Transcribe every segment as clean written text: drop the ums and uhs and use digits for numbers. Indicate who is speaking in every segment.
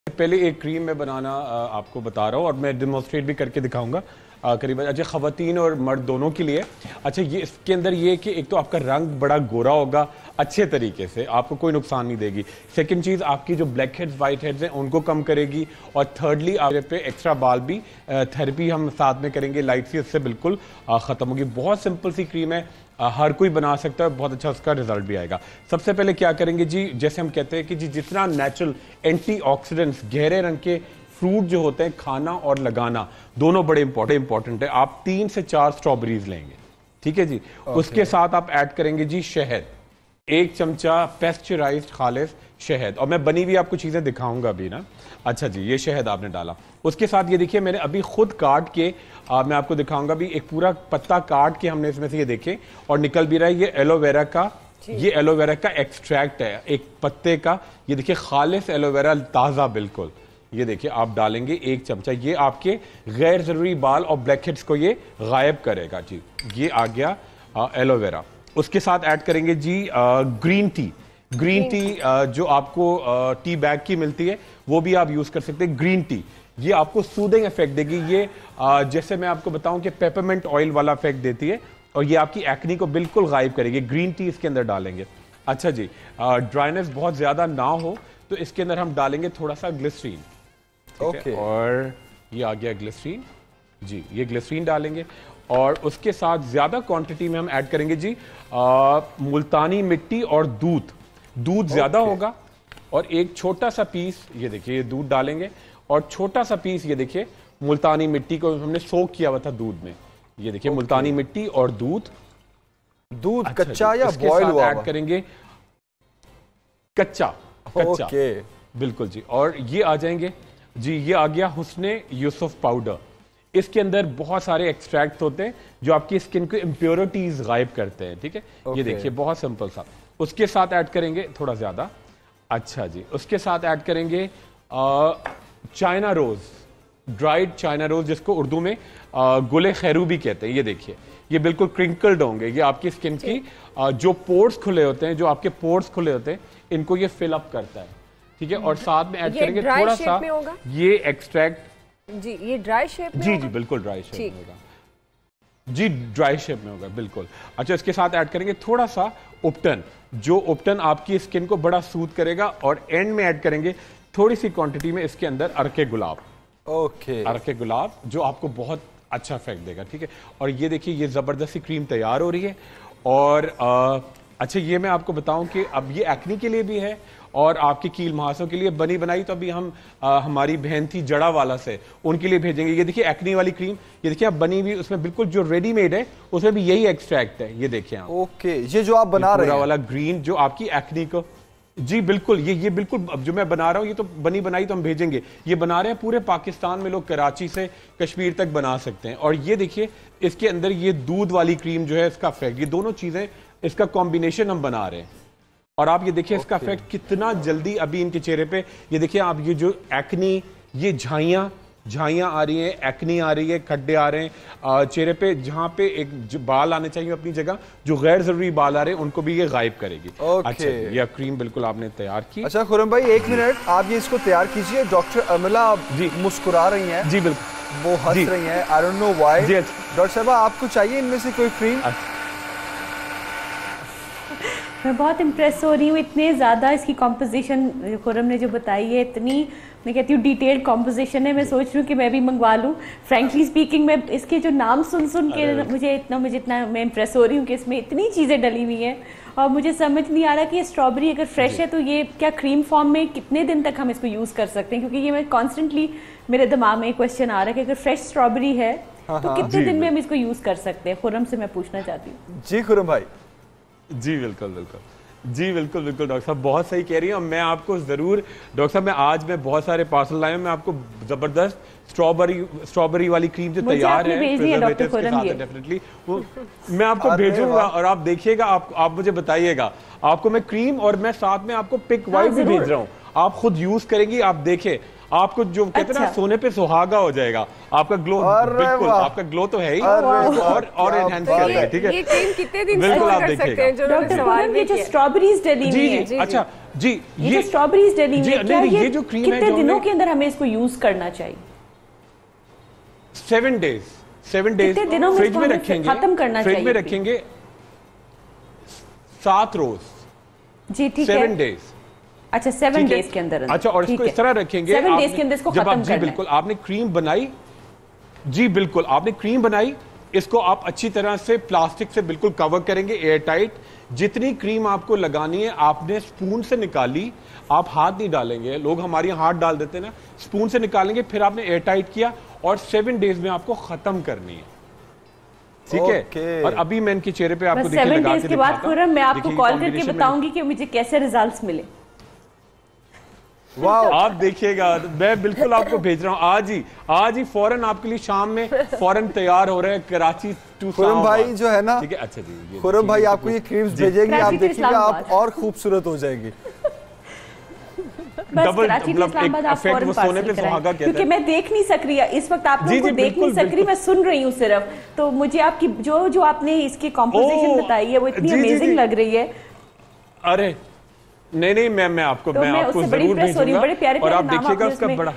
Speaker 1: पहले एक क्रीम में बनाना आपको बता रहा हूँ और मैं डेमोन्स्ट्रेट भी करके दिखाऊंगा करीबन। अच्छा, ख़वातीन और मर्द दोनों के लिए। अच्छा, ये इसके अंदर ये कि एक तो आपका रंग बड़ा गोरा होगा अच्छे तरीके से, आपको कोई नुकसान नहीं देगी। सेकंड चीज़, आपकी जो ब्लैक हेड्स वाइट हेड्स हैं उनको कम करेगी। और थर्डली आप पे एक्स्ट्रा बाल भी थेरेपी हम साथ में करेंगे लाइट सी, उससे बिल्कुल ख़त्म होगी। बहुत सिंपल सी क्रीम है, हर कोई बना सकता है, बहुत अच्छा उसका रिजल्ट भी आएगा। सबसे पहले क्या करेंगे जी, जैसे हम कहते हैं कि जी जितना नेचुरल एंटीऑक्सीडेंट्स गहरे रंग के फ्रूट जो होते हैं, खाना और लगाना दोनों बड़े इंपॉर्टेंट है। आप 3 से 4 स्ट्रॉबेरीज लेंगे, ठीक है जी। उसके साथ आप ऐड करेंगे जी शहद, 1 चमचा पेस्चराइज्ड खालिस शहद, और मैं बनी हुई आपको चीजें दिखाऊंगा अभी ना। अच्छा जी, ये शहद आपने डाला। उसके साथ ये देखिए मैंने अभी खुद काट के मैं आपको दिखाऊंगा भी, एक पूरा पत्ता काट के हमने इसमें से ये देखें और निकल भी रहा है, ये एलोवेरा का, ये एलोवेरा का एक्सट्रैक्ट है एक पत्ते का। ये देखिए खालिस एलोवेरा, ताज़ा बिल्कुल। ये देखिए आप डालेंगे 1 चमचा, ये आपके गैर जरूरी बाल और ब्लैक हेड्स को ये गायब करेगा जी। ये आ गया एलोवेरा। उसके साथ ऐड करेंगे जी ग्रीन टी। ग्रीन टी जो आपको टी बैग की मिलती है वो भी आप यूज कर सकते हैं। ग्रीन टी ये आपको सूदिंग इफेक्ट देगी। ये जैसे मैं आपको बताऊं कि पेपरमेंट ऑयल वाला इफेक्ट देती है, और ये आपकी एक्नी को बिल्कुल गायब करेगी। ग्रीन टी इसके अंदर डालेंगे। अच्छा जी, ड्राइनेस बहुत ज्यादा ना हो तो इसके अंदर हम डालेंगे थोड़ा सा ग्लिसरीन। ओके, और ये आ गया ग्लिसरीन जी, ये ग्लिसरीन डालेंगे। और उसके साथ ज्यादा क्वांटिटी में हम ऐड करेंगे जी मुल्तानी मिट्टी और दूध ज्यादा होगा। और एक छोटा सा पीस, ये देखिए ये दूध डालेंगे, और छोटा सा पीस ये देखिए मुल्तानी मिट्टी को हमने सोक किया हुआ था दूध में। ये देखिए मुल्तानी मिट्टी और दूध अच्छा,
Speaker 2: कच्चा या बॉयल हुआ
Speaker 1: ऐड करेंगे, कच्चा बिल्कुल जी। और ये आ जाएंगे जी, ये आ गया हुस्ने यूसुफ पाउडर। इसके अंदर बहुत सारे एक्सट्रैक्ट होते हैं जो आपकी स्किन को इम्प्योरिटीज गायब करते हैं, ठीक है। ये देखिए बहुत सिंपल सा। उसके साथ ऐड करेंगे थोड़ा ज्यादा, अच्छा जी, उसके साथ ऐड करेंगे China rose, dried China rose, जिसको उर्दू में गुले खैरू भी कहते हैं। ये देखिए ये बिल्कुल क्रिंकल्ड होंगे, ये आपकी स्किन की जो पोर्स खुले होते हैं, जो आपके पोर्स खुले होते हैं, इनको ये फिल अप करता है, ठीक है। और साथ में ऐड करेंगे थोड़ा सा ये एक्सट्रैक्ट
Speaker 3: जी, ये ड्राई शेप में
Speaker 1: जी बिल्कुल ड्राई शेप में होगा जी, ड्राई शेप में होगा बिल्कुल। अच्छा, इसके साथ ऐड करेंगे थोड़ा सा उपटन, जो उपटन आपकी स्किन को बड़ा सूद करेगा। और एंड में ऐड करेंगे थोड़ी सी क्वांटिटी में इसके अंदर अरके गुलाब। अरके गुलाब जो आपको बहुत अच्छा इफेक्ट देगा, ठीक है। और ये देखिए ये जबरदस्ती क्रीम तैयार हो रही है। और अच्छा, ये मैं आपको बताऊं कि अब ये एक्नी के लिए भी है और आपके कील महासों के लिए बनी बनाई। तो अभी हम हमारी बहन थी जड़ा वाला से, उनके लिए भेजेंगे। ये देखिए एक्नी वाली क्रीम, ये देखिए आप बनी हुई, उसमें बिल्कुल जो रेडीमेड है उसमें भी यही एक्सट्रैक्ट है। ये देखिए आप,
Speaker 2: ओके, ये जो आप बना रहे हैं
Speaker 1: वाला ग्रीन जो आपकी एक्नी को, जी बिल्कुल, ये बिल्कुल अब जो मैं बना रहा हूँ ये तो बनी बनाई तो हम भेजेंगे। ये बना रहे हैं पूरे पाकिस्तान में, लोग कराची से कश्मीर तक बना सकते हैं। और ये देखिए इसके अंदर ये दूध वाली क्रीम जो है, इसका इफेक्ट, ये दोनों चीजें, इसका कॉम्बिनेशन हम बना रहे हैं। और आप ये देखिए इसका इफेक्ट कितना जल्दी अभी इनके चेहरे पे, ये देखिए आप, ये जो एक्नी, ये झाइयां आ रही हैं, एक्नी आ रही है, खड्डे आ रहे हैं चेहरे पे, जहां पे एक बाल आने चाहिए अपनी जगह, जो गैर जरूरी बाल आ रहे हैं उनको भी ये गायब करेगी। अच्छा, ये क्रीम बिल्कुल आपने तैयार की।
Speaker 2: अच्छा खुर्रम भाई, 1 मिनट आप ये इसको तैयार कीजिए। डॉक्टर अमला जी मुस्कुरा रही हैं
Speaker 1: जी, बिल्कुल
Speaker 2: वो हंस रही हैं, I don't know why. Doctor साहब आपको चाहिए इनमें से कोई क्रीम?
Speaker 4: मैं बहुत इम्प्रेस हो रही हूँ, इतने ज़्यादा इसकी कॉम्पोजिशन खुर्रम ने जो बताई है, इतनी मैं कहती हूँ डिटेल्ड कॉम्पोजिशन है। मैं सोच रही हूँ कि मैं भी मंगवा लूँ। फ्रैंकली स्पीकिंग, मैं इसके जो नाम सुन के मुझे इतना मैं इम्प्रेस हो रही हूँ कि इसमें इतनी चीज़ें डली हुई हैं। और मुझे समझ नहीं आ रहा कि ये स्ट्रॉबेरी अगर फ्रेश है तो ये क्या क्रीम फॉर्म में कितने दिन तक हम इसको यूज़ कर सकते हैं, क्योंकि ये मैं कॉन्स्टेंटली मेरे दिमाग में एक क्वेश्चन आ रहा है कि अगर फ्रेश स्ट्रॉबेरी है तो कितने दिन में हम इसको यूज़ कर सकते हैं। खुर्रम से मैं पूछना चाहती हूँ।
Speaker 2: जी खुर्रम भाई।
Speaker 1: जी बिल्कुल डॉक्टर साहब बहुत सही कह रही हैं। और मैं आपको जरूर डॉक्टर साहब, आज मैं बहुत सारे पार्सल लाए हैं, मैं आपको जबरदस्त स्ट्रॉबेरी वाली क्रीम जो तैयार है डेफिनेटली वो मैं आपको भेजूंगा। और आप देखिएगा, आप मुझे बताइएगा। आपको मैं क्रीम और मैं साथ में आपको पिक वाइट भी भेज रहा हूँ, आप खुद यूज करेंगी, आप देखें, आपको जो कहते हैं ना सोने पे सुहागा हो जाएगा आपका ग्लो। बिल्कुल आपका ग्लो तो है ही, और एनहांस करेगा, ठीक है।
Speaker 3: ये क्रीम कितने दिन
Speaker 1: बिल्कुल आप देखिएगा।
Speaker 4: डॉक्टर, ये जो स्ट्रॉबेरीज डली हुई है,
Speaker 1: अच्छा जी
Speaker 4: ये स्ट्रॉबेरीज डली हुई है, क्या
Speaker 1: ये जो क्रीम है,
Speaker 4: कितने दिनों के अंदर हमें इसको यूज करना चाहिए?
Speaker 1: 7 डेज फ्रिज में रखेंगे,
Speaker 4: खत्म करना चाहिए,
Speaker 1: फ्रिज में रखेंगे 7 रोज।
Speaker 4: जी ठीक है,
Speaker 1: 7 डेज।
Speaker 4: अच्छा 7 डेज के अंदर।
Speaker 1: अच्छा, और इसको इस तरह रखेंगे
Speaker 4: 7 डेज के अंदर इसको खत्म करना है।
Speaker 1: बिल्कुल, आपने क्रीम बनाई, जी बिल्कुल आपने क्रीम बनाई, इसको आप अच्छी तरह से प्लास्टिक से बिल्कुल कवर करेंगे, एयर टाइट। जितनी क्रीम आपको लगानी है आपने स्पून से निकाली, आप हाथ नहीं डालेंगे, लोग हमारे यहाँ हाथ डाल देते हैं ना, स्पून से निकालेंगे, फिर आपने एयर टाइट किया और 7 डेज में आपको खत्म करनी है, ठीक है। और अभी मैं इनके चेहरे पे आपको देखिए लगा के
Speaker 4: 7 डेज के बाद खुर्रम मैं आपको कॉल करके बताऊंगी कि मुझे कैसे रिजल्ट्स मिले।
Speaker 1: आप देखिएगा, मैं बिल्कुल आपको भेज रहा हूँ आज ही फौरन आपके लिए, शाम में फौरन तैयार हो रहे हैं कराची टू।
Speaker 2: खुर्रम भाई जो है ना,
Speaker 1: ठीक है, अच्छा जी,
Speaker 2: खुर्रम भाई आपको ये क्रीम्स भेजेंगे, आप देखिएगा आप और खूबसूरत हो जाएंगी।
Speaker 1: डबल सोने पे सुहागा कहते हैं,
Speaker 4: क्योंकि मैं देख नहीं सक रही इस वक्त, आप लोगों को देख नहीं सक रही, मैं सुन रही हूँ सिर्फ। तो मुझे आपकी जो आपने इसकी कॉम्पोजिशन बताई है वो इतनी अमेजिंग लग रही है।
Speaker 1: अरे नहीं मैं आपको
Speaker 4: तो
Speaker 1: मैं आपको जरूर भेजूंगा,
Speaker 4: बड़े प्यारे
Speaker 1: और आप देखिएगा उसका बड़ा।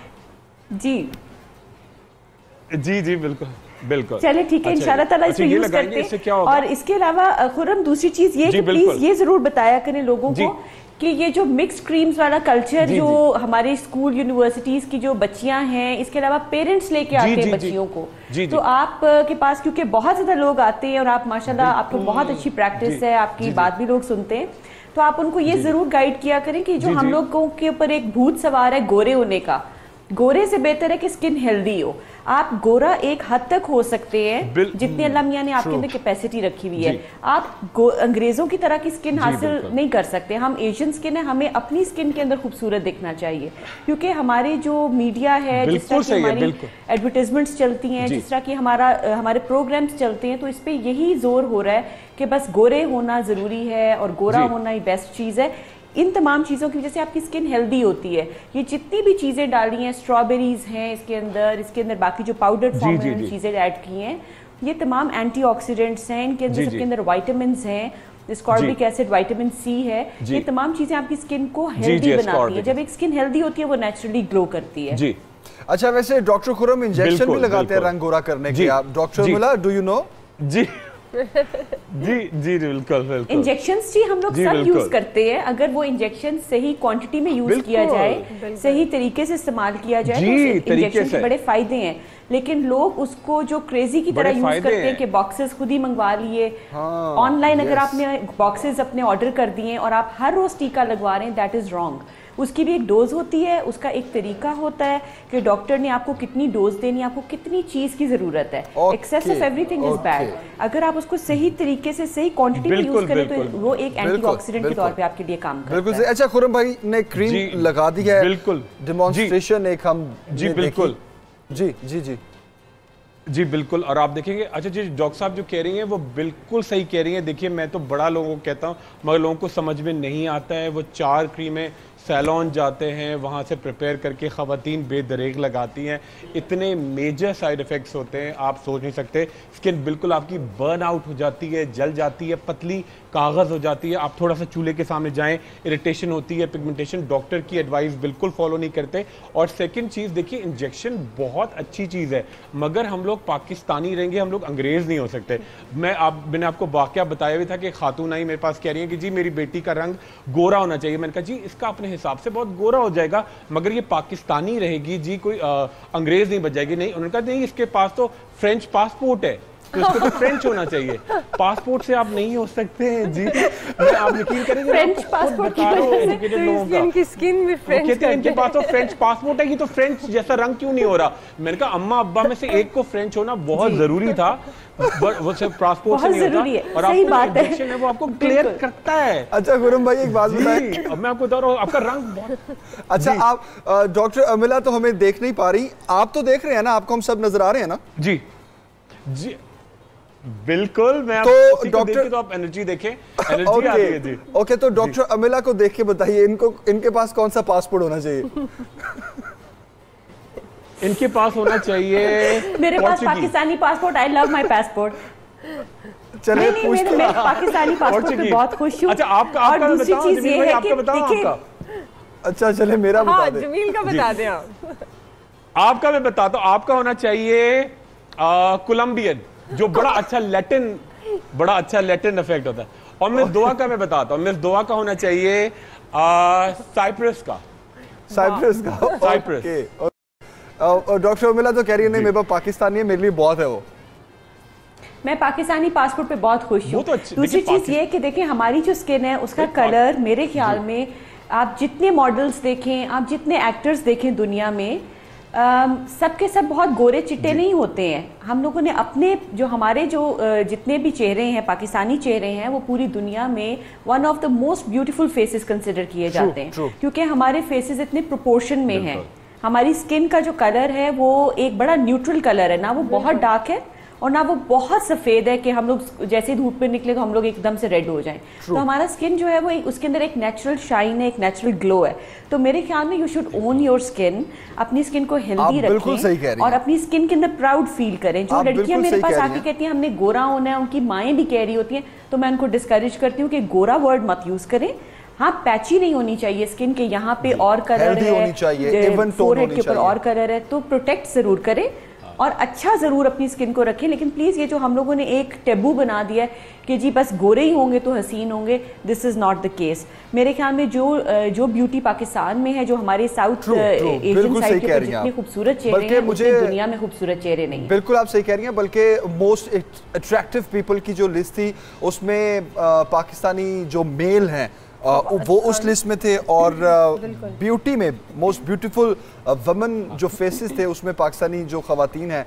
Speaker 1: जी बिल्कुल
Speaker 4: चलिए ठीक है, इंशाल्लाह ताला इसको यूज करते हैं। और इसके अलावा खुर्रम दूसरी चीज ये कि प्लीज ये जरूर बताया करें लोगों को कि ये जो मिक्स्ड क्रीम्स वाला कल्चर जो हमारे स्कूल यूनिवर्सिटीज की जो बच्चियां हैं, इसके अलावा पेरेंट्स लेके आते हैं बच्चियों को, तो आप के पास क्योंकि बहुत ज्यादा लोग आते हैं और आप माशाल्लाह आपको बहुत अच्छी प्रैक्टिस है, आपकी बात भी लोग सुनते हैं, तो आप उनको ये जरूर गाइड किया करें कि जो हम लोगों के ऊपर एक भूत सवार है गोरे होने का, गोरे से बेहतर है कि स्किन हेल्दी हो। आप गोरा एक हद तक हो सकते हैं जितनी अल्लाह मियां ने आपके अंदर कैपेसिटी रखी हुई है। आप अंग्रेजों की तरह की स्किन हासिल नहीं कर सकते। हम एशियन स्किन है, हमें अपनी स्किन के अंदर खूबसूरत दिखना चाहिए, क्योंकि हमारे जो मीडिया है, जिस तरह की हमारी एडवर्टाइजमेंट्स चलती हैं, जिस तरह की हमारे प्रोग्राम्स चलते हैं, तो इस पर यही जोर हो रहा है कि बस गोरे होना जरूरी है और गोरा होना ही बेस्ट चीज है। इन तमाम चीज़ों की वजह से आपकी स्किन हेल्दी होती है। ये जितनी भी चीज़ें डाली हैं, स्ट्रॉबेरीज हैं इसके अंदर बाकी जो पाउडर फॉर्म में चीज़ें ऐड की हैं, ये तमाम एंटीऑक्सीडेंट्स हैं, इनके अंदर सबके अंदर विटामिन्स हैं, स्कॉर्बिक एसिड, विटामिन सी है, ये तमाम चीज़ें आपकी स्किन को हेल्दी बनाती है। जब एक स्किन हेल्दी होती है वो नेचुरली ग्लो करती है।
Speaker 2: जी अच्छा, वैसे डॉक्टर खुर्रम इंजेक्शन भी लगाते हैं रंग गोरा करने के, आप डॉक्टर मुला डू यू नो?
Speaker 1: जी बिल्कुल
Speaker 4: इंजेक्शंस जी हम लोग सब यूज करते हैं, अगर वो इंजेक्शन सही क्वांटिटी में यूज किया जाए, सही तरीके से इस्तेमाल किया जाए, तो इंजेक्शन के बड़े फायदे हैं। लेकिन लोग उसको जो क्रेजी की तरह यूज करते हैं कि बॉक्सेस खुद ही मंगवा लिए ऑनलाइन, अगर आपने बॉक्सेस अपने ऑर्डर कर दिए और आप हर रोज टीका लगवा रहे हैं, दैट इज रॉन्ग। उसकी भी एक डोज होती है, उसका एक तरीका होता है कि डॉक्टर ने आपको कितनी डोज देनी है, आपको कितनी चीज की जरूरत है। Excess of everything is bad. अगर आप उसको सही तरीके से सही क्वांटिटी में यूज करें तो वो एक एंटीऑक्सीडेंट के तौर पे आपके लिए काम करता है।
Speaker 2: बिल्कुल। अच्छा खुर्रम भाई ने क्रीम लगा दी है, बिल्कुल डेमोंस्ट्रेशन एक हम
Speaker 1: बिल्कुल
Speaker 2: जी
Speaker 1: बिल्कुल। और आप देखेंगे, अच्छा जी डॉक्टर साहब जो कह रही हैं वो बिल्कुल सही कह रही हैं। देखिए मैं तो बड़ा लोगों को कहता हूँ, मगर लोगों को समझ में नहीं आता है। वो 4 क्रीमें सैलून जाते हैं, वहाँ से प्रिपेयर करके ख़वातीन बेदरेग लगाती हैं, इतने मेजर साइड इफ़ेक्ट्स होते हैं आप सोच नहीं सकते। स्किन बिल्कुल आपकी बर्न आउट हो जाती है, जल जाती है, पतली कागज़ हो जाती है। आप थोड़ा सा चूल्हे के सामने जाएं, इरिटेशन होती है, पिगमेंटेशन। डॉक्टर की एडवाइस बिल्कुल फॉलो नहीं करते। और सेकंड चीज़ देखिए, इंजेक्शन बहुत अच्छी चीज़ है, मगर हम लोग पाकिस्तानी रहेंगे, हम लोग अंग्रेज़ नहीं हो सकते। मैंने आपको वाक़या बताया भी था कि खातून आई मेरे पास, कह रही है कि जी मेरी बेटी का रंग गोरा होना चाहिए। मैंने कहा जी इसका अपने हिसाब से बहुत गोरा हो जाएगा, मगर ये पाकिस्तानी रहेगी जी, कोई अंग्रेज नहीं बच जाएगी। नहीं, उन्होंने कहा नहीं इसके पास तो फ्रेंच पासपोर्ट है, तो इसको तो फ्रेंच होना चाहिए। पासपोर्ट से आप नहीं हो सकते हैं जी। आप यकीन करेंगे,
Speaker 4: फ्रेंच पासपोर्ट
Speaker 3: की स्किन भी फ्रेंच
Speaker 1: कहते हैं इनके पास तो फ्रेंच पासपोर्ट है, ये तो फ्रेंच जैसा रंग क्यों नहीं हो रहा। मैंने कहा अम्मा अब्बा में से एक को फ्रेंच होना बहुत जरूरी था, वो सिर्फ पासपोर्ट से नहीं होता। और
Speaker 4: सही बात
Speaker 1: इंजेक्शन है वो आपको क्लियर करता है।
Speaker 2: अच्छा खुर्रम भाई एक बात बताएं,
Speaker 1: अब मैं आपको बता रहा हूँ आपका रंग बहुत
Speaker 2: अच्छा। आप डॉक्टर अमिला तो हमें देख नहीं पा रही, आप तो देख रहे हैं ना, आपको हम सब नजर आ रहे हैं ना?
Speaker 1: जी जी बिल्कुल। मैं
Speaker 2: तो डॉक्टर
Speaker 1: तो आप एनर्जी देखें, एनर्जी आती है जी।
Speaker 2: ओके, तो डॉक्टर अमिला को देख के बताइए इनके पास कौन सा पासपोर्ट होना चाहिए?
Speaker 1: इनके पास होना चाहिए
Speaker 4: मेरे पास Pakistani passport. I love my passport.
Speaker 2: चले
Speaker 4: मैं पाकिस्तानी पासपोर्ट पे बहुत खुश हूँ।
Speaker 1: अच्छा आपका
Speaker 4: और दूसरी चीज ये है कि देखिए,
Speaker 2: अच्छा चले मेरा बता दे।
Speaker 3: जमील का बता दें आप।
Speaker 1: आपका मैं बताता हूँ, आपका होना चाहिए कोलंबियन, जो बड़ा अच्छा लैटिन इफेक्ट होता है। और मिस दोआ का मैं बताता हूँ, मिस दोआ का होना चाहिए साइप्रस का।
Speaker 2: और डॉक्टर उर्मिला तो कह रही है नहीं मेरे पास पाकिस्तानी है, मेरे लिए बहुत है वो।
Speaker 4: मैं पाकिस्तानी पासपोर्ट पे बहुत खुश हूँ।
Speaker 1: तो
Speaker 4: दूसरी चीज ये कि देखिए हमारी जो स्किन है उसका कलर, मेरे ख्याल में आप जितने मॉडल्स देखें, आप जितने एक्टर्स देखें दुनिया में, सबके सब बहुत गोरे चिट्टे नहीं होते हैं। हम लोगों ने अपने जो हमारे जो जितने भी चेहरे हैं, पाकिस्तानी चेहरे हैं, वो पूरी दुनिया में one of the most beautiful faces consider किए जाते हैं, क्योंकि हमारे फेसेस इतने प्रोपोर्शन में हैं। हमारी स्किन का जो कलर है वो एक बड़ा न्यूट्रल कलर है, ना वो बहुत डार्क है और ना वो बहुत सफेद है कि हम लोग जैसे धूप पे निकले तो हम लोग एकदम से रेड हो जाएं। तो हमारा स्किन जो है वो उसके अंदर एक नेचुरल शाइन है, एक नेचुरल ग्लो है। तो मेरे ख्याल में you should own your skin, अपनी स्किन को हेल्दी रखें और अपनी स्किन के अंदर प्राउड फील करें। जो लड़कियां मेरे पास आके कहती हैं हमने गोरा होना है, उनकी माएँ भी कह रही होती हैं, तो मैं उनको डिस्करेज करती हूँ कि गोरा वर्ड मत यूज करें। हाँ, पैची नहीं होनी चाहिए स्किन के, यहाँ पे और कलर है, फोरहेड के ऊपर और कलर है, तो प्रोटेक्ट जरूर करें और अच्छा जरूर अपनी स्किन को रखें। लेकिन प्लीज ये जो हम लोगों ने एक टेबू बना दिया है कि जी बस गोरे ही होंगे तो हसीन होंगे, this is not the case. मेरे ख्याल में जो ब्यूटी पाकिस्तान में है, जो हमारे साउथ एशियन साइड के जितने खूबसूरत चेहरे हैं, मुझे दुनिया में खूबसूरत चेहरे नहीं।
Speaker 2: बिल्कुल आप सही कह रही हैं, बल्कि मोस्ट अट्रैक्टिव पीपल की जो लिस्ट थी उसमें पाकिस्तानी जो मेल हैं वो उस लिस्ट में थे, और ब्यूटी में मोस्ट ब्यूटीफुल वुमेन जो फेसेस थे उसमें पाकिस्तानी जो खवातीन हैं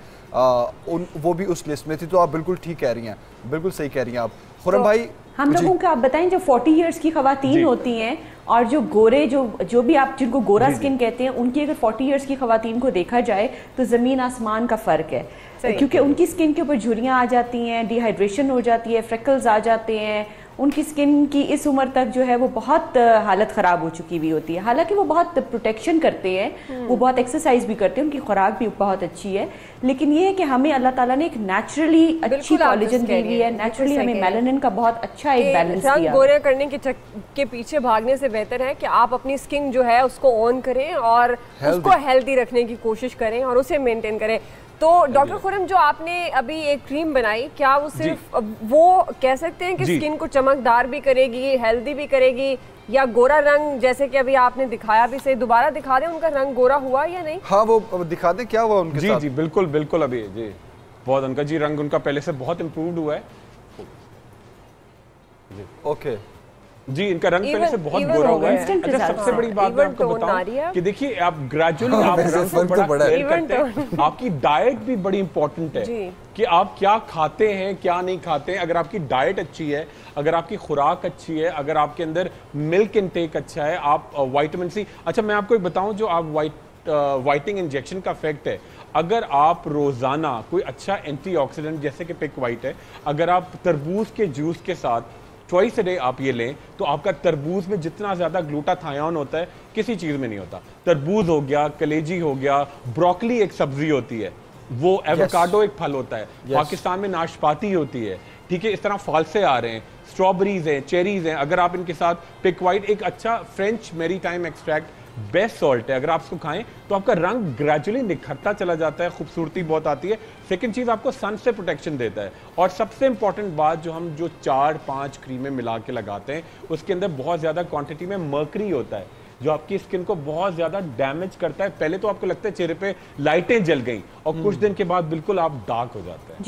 Speaker 2: वो भी उस लिस्ट में थी। तो आप बिल्कुल ठीक कह रही हैं, बिल्कुल सही कह रही हैं आप। खुरम भाई
Speaker 4: हम लोगों को आप बताएं, जो 40 इयर्स की खवातीन होती हैं और जो गोरे जो भी आप जिनको गोरा स्किन कहते हैं, उनकी अगर 40 इयर्स की खवातीन को देखा जाए तो ज़मीन आसमान का फ़र्क है, क्योंकि उनकी स्किन के ऊपर झुर्रियाँ आ जाती हैं, डिहाइड्रेशन हो जाती है, फ्रेकल्स आ जाते हैं। उनकी स्किन की इस उम्र तक जो है वो बहुत हालत ख़राब हो चुकी हुई होती है। हालांकि वो बहुत प्रोटेक्शन करते हैं, वो बहुत एक्सरसाइज भी करते हैं, उनकी खुराक भी बहुत अच्छी है, लेकिन ये है कि हमें अल्लाह ताला ने एक नेचुरली अच्छी कोलेजन दी हुई है, नेचुरली हमें मेलानिन का बहुत अच्छा एक बैलेंस दिया है।
Speaker 3: गोरे करने के पीछे भागने से बेहतर है कि आप अपनी स्किन जो है उसको ऑन करें और उसको हेल्दी रखने की कोशिश करें और उसे मेंटेन करें। तो डॉक्टर खुरम, जो आपने अभी एक क्रीम बनाई, क्या वो सिर्फ वो कह सकते हैं कि स्किन को चमकदार भी करेगी, हेल्दी भी करेगी, या गोरा रंग जैसे कि अभी आपने दिखाया भी, से दोबारा दिखा दें उनका रंग गोरा हुआ या नहीं?
Speaker 2: हाँ वो दिखा दें क्या हुआ उनके साथ?
Speaker 1: जी बिल्कुल बिल्कुल, अभी जी बहुत उनका जी रंग उनका पहले से बहुत इम्प्रूव्ड हुआ है।
Speaker 2: ओके
Speaker 1: जी, इनका रंग पहले से बहुत गोरा हुआ है। अच्छा, सबसे बड़ी बात मैं आपको बताऊं कि देखिए आप ग्रेजुअली आप रंग को बड़ा क्लियर करते हैं। आपकी डाइट भी बड़ी इंपॉर्टेंट है कि आप क्या खाते हैं क्या नहीं खाते हैं। अगर आपकी डाइट अच्छी है, अगर आपकी खुराक अच्छी है, अगर आपके अंदर मिल्क इनटेक अच्छा है, आप विटामिन सी, अच्छा मैं आपको एक बताऊं, जो आप वाइटनिंग इंजेक्शन का इफेक्ट है, अगर आप रोजाना कोई अच्छा एंटीऑक्सीडेंट जैसे कि पिक वाइट है, अगर आप तरबूज के जूस के साथ ट्वाइस अ डे आप ये लें, तो आपका तरबूज में जितना ज्यादा ग्लूटाथायोन होता है किसी चीज में नहीं होता। तरबूज हो गया, कलेजी हो गया, ब्रोकली एक सब्जी होती है, वो एवोकाडो एक फल होता है, पाकिस्तान में नाशपाती होती है, ठीक है, इस तरह फालसे आ रहे हैं, स्ट्रॉबेरीज हैं, चेरीज हैं। अगर आप इनके साथ पिक वाइट, एक अच्छा French maritime extract best salt है, अगर आप इसको खाएं तो आपका रंग ग्रेजुअली निखरता चला जाता है, खूबसूरती बहुत आती है। सेकंड चीज, आपको सन से प्रोटेक्शन देता है। और सबसे इंपॉर्टेंट बात, जो हम जो 4-5 क्रीमें मिला के लगाते हैं, उसके अंदर बहुत ज्यादा क्वांटिटी में मर्करी होता है, जो आपकी स्किन को बहुत ज्यादा डैमेज करता है। पहले तो आपको लगता है चेहरे पे लाइटें जल गई और कुछ दिन के बाद बिल्कुल आप डार्क हो जाते हैं।